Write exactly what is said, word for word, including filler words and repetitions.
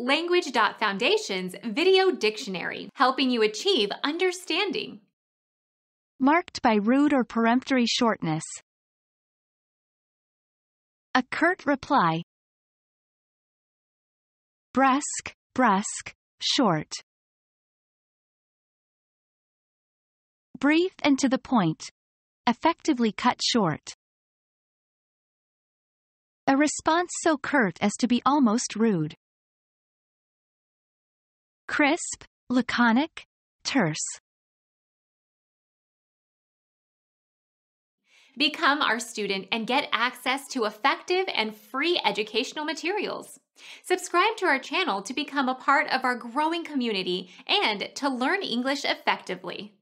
Language.Foundation's Video Dictionary, helping you achieve understanding. Marked by rude or peremptory shortness. A curt reply. Brusque, brusque, short. Brief and to the point. Effectively cut short. A response so curt as to be almost rude. Crisp, laconic, terse. Become our student and get access to effective and free educational materials. Subscribe to our channel to become a part of our growing community and to learn English effectively.